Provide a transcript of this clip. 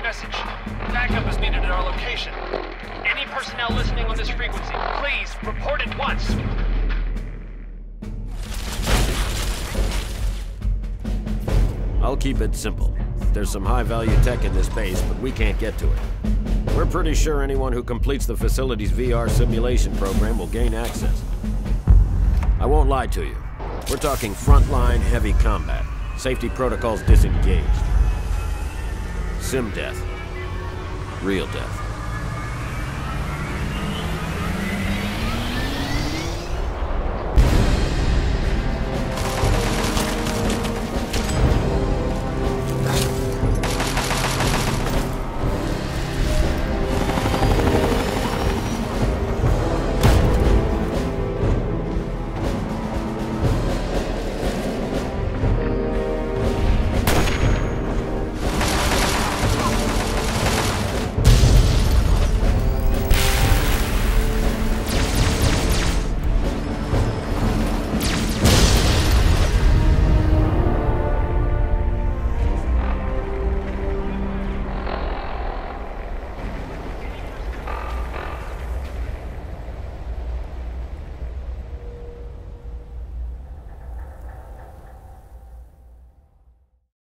message. Backup is needed at our location. Any personnel listening on this frequency, please report at once. I'll keep it simple. There's some high-value tech in this base, but we can't get to it. We're pretty sure anyone who completes the facility's VR simulation program will gain access. I won't lie to you. We're talking frontline heavy combat. Safety protocols disengaged. Sim death. Real death.